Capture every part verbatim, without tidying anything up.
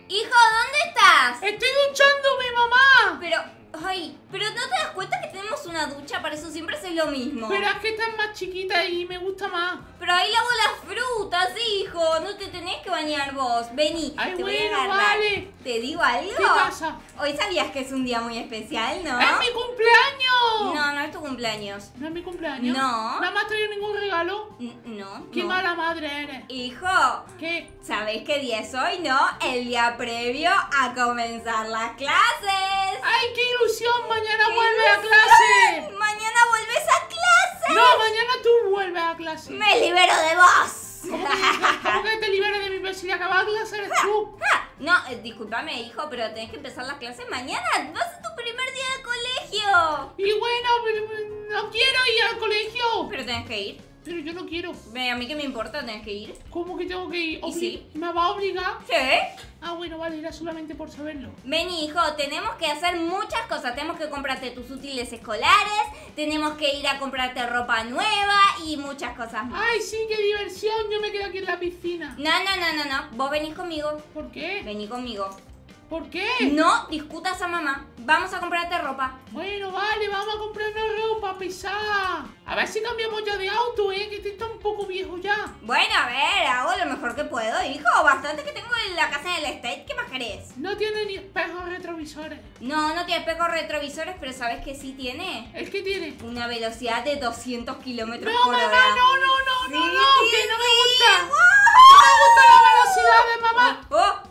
Hijo, ¿dónde estás? ¡Estoy duchándome, mamá! Pero, ay, pero ¿no te das cuenta que tenemos una ducha? Para eso siempre haces lo mismo. Pero es que esta es más chiquita y me gusta más. Pero ahí lavo las frutas, hijo. No te tenés que bañar vos. Vení, Ay, te voy bueno, a agarrar. vale. ¿Te digo algo? ¿Qué pasa? Hoy sabías que es un día muy especial, ¿no? ¡Es mi cumpleaños! No, no es tu cumpleaños. ¿No es mi cumpleaños? No. ¿No me has traído ningún regalo? N- no, ¡Qué no. mala madre eres! Hijo, ¿Qué? ¿sabéis qué día es hoy, no? El día previo a comenzar las clases. ¡Ay, qué ilusión! ¡Mañana ¡Qué vuelve a ilusión! clase! ¡Mañana vuelves a clase! ¡No, mañana tú vuelves a clase! ¡Me libero de vos! ¿Cómo que, cómo que te liberas de mi peso y acabas clase eres tú? No, eh, discúlpame, hijo, pero tenés que empezar las clases mañana. Vas a tu primer día de colegio. Y bueno, pero no quiero ir al colegio. Pero tenés que ir. Pero yo no quiero. Ve, a mí que me importa, tenés que ir. ¿Cómo que tengo que ir? ¿Y sí? ¿Me va a obligar? Sí. Ah, bueno, vale, era solamente por saberlo. Vení, hijo, tenemos que hacer muchas cosas. Tenemos que comprarte tus útiles escolares, tenemos que ir a comprarte ropa nueva y muchas cosas más. ¡Ay, sí, qué diversión! Yo me quedo aquí en la piscina. No, no, no, no, no. Vos venís conmigo. ¿Por qué? Vení conmigo. ¿Por qué? No discutas a mamá. Vamos a comprarte ropa. Bueno, vale, vamos a comprar una ropa pesada. A ver si cambiamos ya de auto, ¿eh? Que este está un poco viejo ya. Bueno, a ver, hago lo mejor que puedo, hijo. Bastante que tengo en la casa del estate. ¿Qué más querés? No tiene ni espejos retrovisores. No, no tiene espejos retrovisores, pero ¿sabes qué sí tiene? ¿El qué tiene? Una velocidad de doscientos kilómetros No, por hora. mamá, no, no, no, no, Sí, no, sí, que no me sí. gusta. ¡Wow! No me gusta la velocidad de mamá. ¡Oh!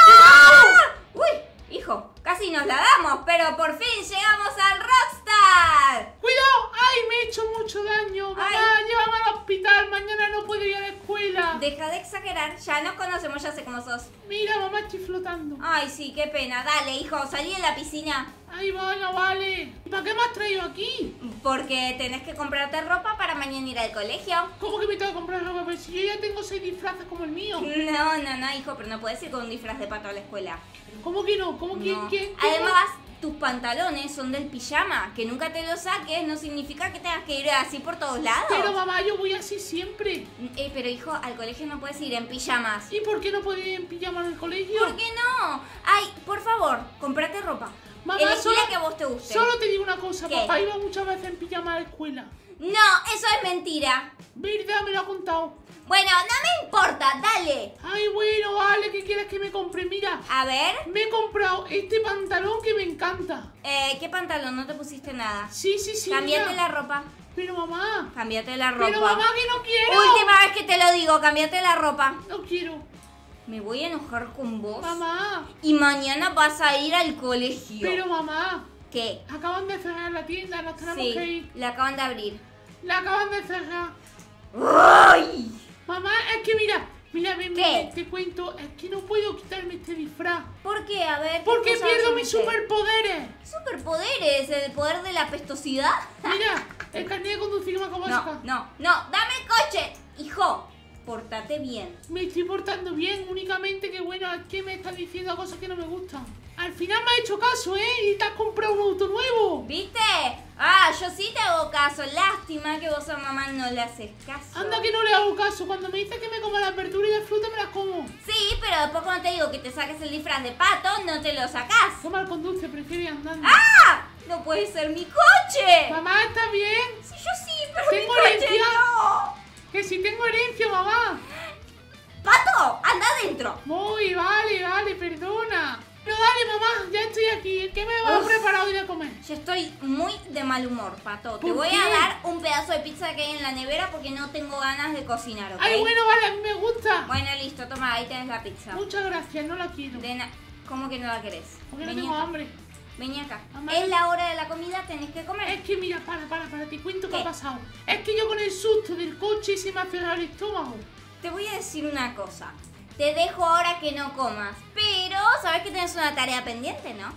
¡Oh! ¡Uy! Hijo, casi nos la damos, pero por fin llegamos al Rockstar. ¡Cuidado! ¡Ay, me he hecho mucho daño! Mamá, Ay. llévame al hospital, mañana no puedo ir a la escuela. Deja de exagerar, ya nos conocemos, ya sé cómo sos. Mira, mamá, estoy flotando. Ay, sí, qué pena. Dale, hijo, salí de la piscina. Ay, vaya, vale. ¿Y para qué me has traído aquí? Porque tenés que comprarte ropa para mañana ir al colegio. ¿Cómo que me tengo que comprar ropa? Pero si yo ya tengo seis disfraces como el mío. No, no, no, hijo, pero no puedes ir con un disfraz de pato a la escuela. ¿Cómo que no? ¿Cómo quién, No. quién? quién? Además, tus pantalones son del pijama. Que nunca te los saques no significa que tengas que ir así por todos lados. Pero mamá, yo voy así siempre. Eh, pero hijo, al colegio no puedes ir en pijamas. ¿Y por qué no puedo ir en pijama al colegio? ¿Por qué no? Ay, por favor, comprate ropa. Mamá, Elegí solo- la que a vos te guste. Solo te digo una cosa, ¿Qué? papá iba muchas veces en pijama a la escuela. No, eso es mentira. ¿Verdad? Me lo ha contado. Bueno, no me importa, dale. Ay, bueno, vale, ¿qué quieres que me compre? Mira, A ver, me he comprado este pantalón que me encanta. eh, ¿qué pantalón? No te pusiste nada. Sí, sí, sí. Cámbiate mira. la ropa. Pero mamá, Cámbiate la ropa. pero mamá que no quiero. Última vez que te lo digo, cámbiate la ropa. No quiero. Me voy a enojar con vos. Mamá, Y mañana vas a ir al colegio. pero mamá, ¿Qué? acaban de cerrar la tienda, nos tenemos que Sí, ir. la acaban de abrir. La acaban de cerrar. ¡Ay! Mamá, es que mira, mira, ven, ¿Qué? ven, te cuento, es que no puedo quitarme este disfraz. ¿Por qué? A ver. ¿qué Porque cosa pierdo vas a mis meter? superpoderes. ¿Superpoderes? ¿El poder de la pestosidad? Mira, el carnet de conducir que me acabo de No, sacar. no, no. ¡Dame el coche! Hijo, pórtate bien. Me estoy portando bien, únicamente que bueno, es que me estás diciendo cosas que no me gustan. Al final me has hecho caso, ¿eh? Y te has comprado un auto nuevo. ¿Viste? Ah, yo sí te hago caso. Lástima que vos a mamá no le haces caso. Anda que no le hago caso. Cuando me dice que me coma las verduras y las frutas, me las como. Sí, pero después cuando te digo que te saques el disfraz de pato, no te lo sacás. Toma el conduce, prefiere andando. ¡Ah! No puede ser mi coche. Mamá, ¿está bien? Sí, yo sí, pero Tengo mi coche herencia. no. Que si tengo herencia, mamá. ¡Pato! ¡Anda adentro! Muy, vale, vale, perdona. Pero dale, mamá, ya estoy aquí. ¿Qué me vas a Uf. preparar hoy de comer? Yo estoy muy de mal humor, Pato. Te ¿Por voy qué? a dar un pedazo de pizza que hay en la nevera porque no tengo ganas de cocinar, ¿ok? Ay, bueno, vale, a mí me gusta. Bueno, listo, toma, ahí tenés la pizza. Muchas gracias, no la quiero. De na- ¿Cómo que no la querés? Porque no Vení tengo acá. hambre. Vení acá. Mamá. Es la hora de la comida, tenés que comer. Es que mira, para, para, para, te cuento qué ¿Qué? ha pasado. Es que yo con el susto del coche se me ha cerrado el estómago. Te voy a decir una cosa. Te dejo ahora que no comas, pero sabes que tienes una tarea pendiente, ¿no?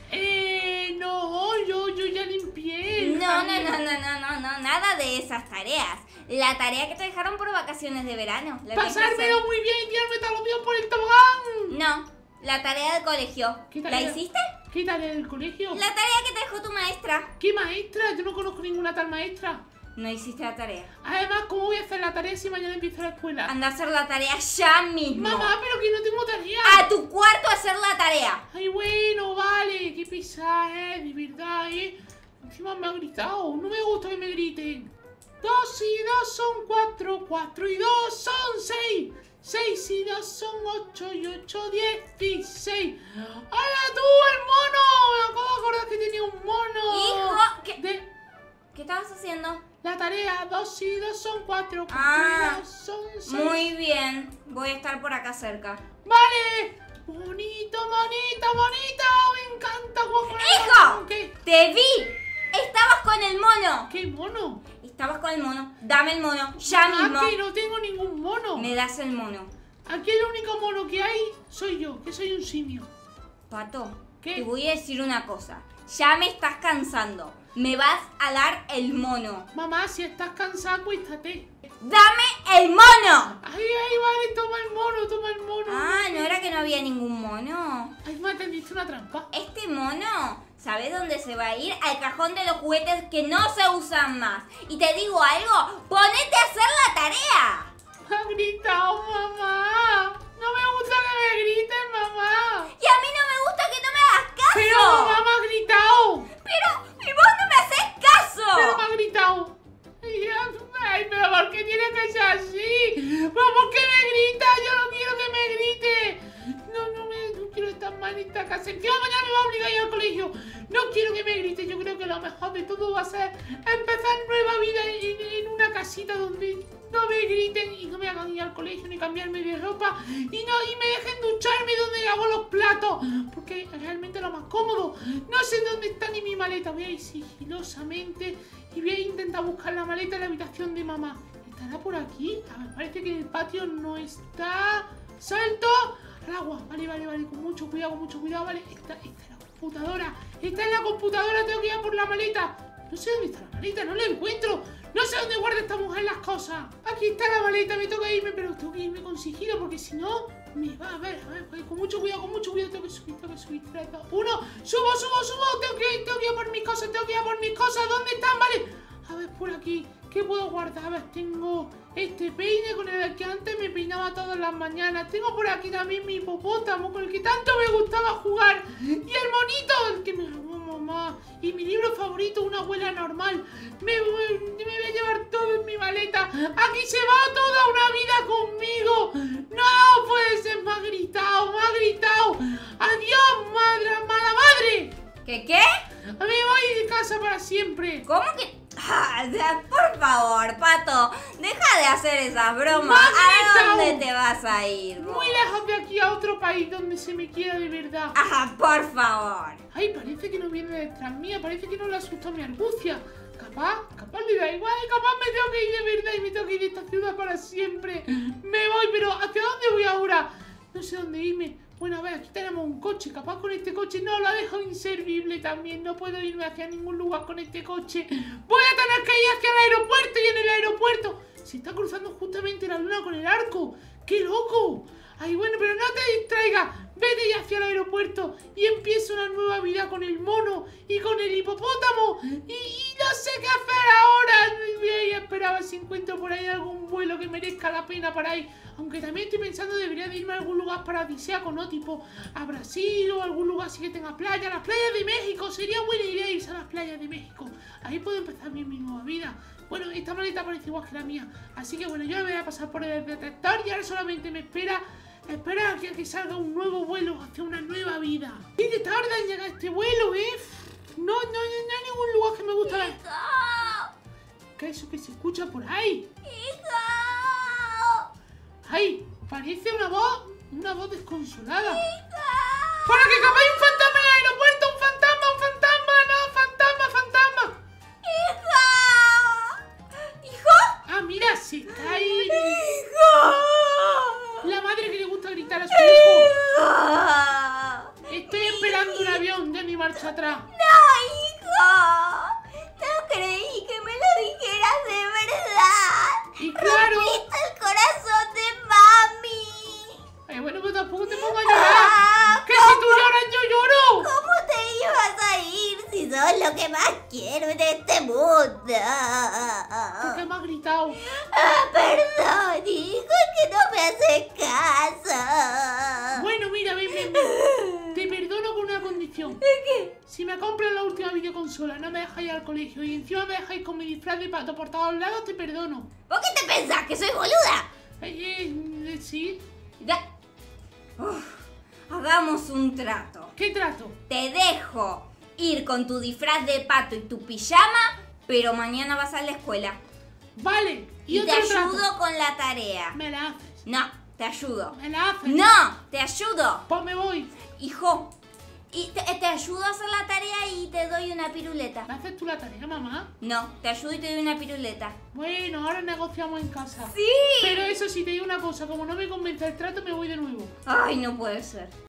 Eh, no, yo, yo ya limpié. el No, no, jardín. no, no, no, no, no, nada de esas tareas. La tarea que te dejaron por vacaciones de verano. la tienes que Pasármelo hacer. muy bien y tirarme todos los días por el tobogán. No, la tarea del colegio. ¿Qué ¿La tarea? hiciste? ¿Qué tarea del colegio? La tarea que te dejó tu maestra. ¿Qué maestra? Yo no conozco ninguna tal maestra. No hiciste la tarea. Además, ¿cómo voy a hacer la tarea si mañana empiezo la escuela? Anda a hacer la tarea ya mismo. Mamá, pero que no tengo tarea. A tu cuarto a hacer tarea. Ay, bueno, vale, qué pesada, eh, de verdad, eh. Encima me ha gritado, no me gusta que me griten. Dos y dos son cuatro, cuatro y dos son seis. Seis y dos son ocho y ocho, dieciséis. ¡Hala tú, el mono! Me acabo de acordar que tenía un mono. Hijo, ¿qué, De ¿qué estabas haciendo? la tarea, dos y dos son cuatro, cuatro Ah, y dos son seis. Muy bien, voy a estar por acá cerca. ¡Vale! Bonito, bonito, bonito. Me encanta jugar con el ¡Hijo! mono. ¿Qué? ¡Te vi! Estabas con el mono. ¿Qué mono? Estabas con el mono. Dame el mono, ya mismo. Aquí no tengo ningún mono. Me das el mono. Aquí el único mono que hay soy yo, que soy un simio. Pato, ¿Qué? te voy a decir una cosa. Ya me estás cansando. Me vas a dar el mono. Mamá, si estás cansada, acuéstate. ¡Dame el mono! Ay, ay, vale, toma el mono, toma el mono. Ah, ¿no era que no había ningún mono? Ay, me atendiste una trampa. Este mono, ¿sabes dónde se va a ir? Al cajón de los juguetes que no se usan más. Y te digo algo, ponete a hacer la tarea. Me ha gritado, mamá. No me gusta que me griten, mamá. Y a mí no me gusta que no me hagas caso. Pero mamá me ha gritado. Pero, y vos no me haces caso. Pero me ha gritado. Ay, ay, pero ¿por qué tiene que ser así? ¿Pero por qué me grita? Yo no quiero que me grite. No, no, me, no quiero estar mal en esta casa. Encima mañana me va a obligar a ir al colegio. No quiero que me grite. Yo creo que lo mejor de todo va a ser empezar nueva vida en, en una casita donde no me griten y no me hagan ir al colegio ni cambiarme de ropa y no y me dejen ducharme donde lavo los platos, porque es realmente lo más cómodo. No sé dónde está ni mi maleta. Voy a ir sigilosamente y voy a intentar buscar la maleta en la habitación de mamá. ¿Estará por aquí? A ver, parece que en el patio no está. ¡Salto! Al agua. Vale, vale, vale. Con mucho cuidado, con mucho cuidado. Vale, está, está en la computadora. Está en la computadora. Tengo que ir a por la maleta. No sé dónde está la maleta. No la encuentro. No sé dónde guarda esta mujer las cosas. Aquí está la maleta. Me toca irme, pero tengo que irme con sigilo porque si no me va a ver. A ver, con mucho cuidado, con mucho cuidado. Tengo que subir, tengo que subir. tres, dos, uno. Subo, subo, subo. Tengo que, tengo que ir a por mis cosas. Tengo que ir a por mis cosas. ¿Dónde están? Vale. A ver, por aquí. ¿Qué puedo guardar? A ver, tengo este peine con el que antes me peinaba todas las mañanas. Tengo por aquí también mi hipopótamo con el que tanto me gustaba jugar. Y el monito, el que me robó mamá. Y mi libro favorito, Una abuela normal. Me, me, me voy a llevar todo en mi maleta. Aquí se va toda una vida conmigo. No puede ser, me ha gritado, me ha gritado. Adiós, madre, mala madre. ¿Qué qué? Me voy de casa para siempre. ¿Cómo que...? Ah, por favor, Pato, deja de hacer esas bromas. ¡Magneto! ¿A dónde te vas a ir vos? Muy lejos de aquí a otro país donde se me quiera de verdad. Ah, por favor. Ay, parece que no viene detrás mía, parece que no le asusta mi argucia. Capaz, capaz le da igual, capaz me tengo que ir de verdad y me tengo que ir de esta ciudad para siempre. Me voy, pero ¿hacia dónde voy ahora? No sé dónde irme. Bueno, a ver, aquí tenemos un coche. Capaz con este coche no, lo dejo inservible también. No puedo irme hacia ningún lugar con este coche. Voy a tener que ir hacia el aeropuerto y en el aeropuerto se está cruzando justamente la luna con el arco. ¡Qué loco! Ay, bueno, pero no te distraigas. Vete ya hacia el aeropuerto y empiezo una nueva vida con el mono y con el hipopótamo. Y, y no sé qué hacer ahora. Voy a ir a esperar a ver si encuentro por ahí algún vuelo que merezca la pena para ir. Aunque también estoy pensando debería de irme a algún lugar paradisíaco, ¿no? Tipo a Brasil o algún lugar así que tenga playa. Las playas de México. Sería buena idea irse a las playas de México. Ahí puedo empezar bien mi nueva vida. Bueno, esta maleta parece igual que la mía. Así que bueno, yo me voy a pasar por el detector y ahora solamente me espera... Espera a que, que salga un nuevo vuelo hacia una nueva vida. ¿Y qué tarda en llegar este vuelo, eh? No, no, no, no hay ningún lugar que me gusta ver. ¿Qué es eso que se escucha por ahí? ¡Hijo! ¡Ay! Parece una voz, una voz desconsolada. ¡Para que capaz hay un fantasma en el aeropuerto! ¡Un fantasma, un fantasma! ¡No, fantasma, fantasma! ¡Hijo! ¿Hijo? Ah, mira, se está ahí. ¡Hijo! La madre que le gusta gritar a su hijo. ¡Hijo! Estoy esperando un avión, ya ni marcha atrás. ¡No, hijo! No creí que me lo dijeras de verdad. Y claro. Rompiste el corazón de mami. Ay, bueno, pero tampoco te pongo a llorar. Que si tú lloras, yo lloro. ¿Cómo te ibas a ir si sos lo que más quiero en este mundo? ¿Por qué me has gritado? Ah, perdón, hijo, es que no me haces caso. Bueno, mira, ven, ven, ven. Te me compro la última videoconsola, no me dejáis ir al colegio y encima me dejáis con mi disfraz de pato por todos lados, te perdono. ¿Por qué te pensás que soy boluda? Eh, eh, sí. Da- Uf, hagamos un trato. ¿Qué trato? Te dejo ir con tu disfraz de pato y tu pijama, pero mañana vas a la escuela. Vale. Y, Y te otro ayudo trato. con la tarea. Me la haces. No, te ayudo. Me la haces. No, te ayudo. Pues me voy. Hijo, y te, te ayudo a hacer la tarea y te doy una piruleta. ¿Me haces tú la tarea, mamá? No, te ayudo y te doy una piruleta. Bueno, ahora negociamos en casa. ¡Sí! Pero eso sí, te digo una cosa, como no me convence el trato, me voy de nuevo. Ay, no puede ser.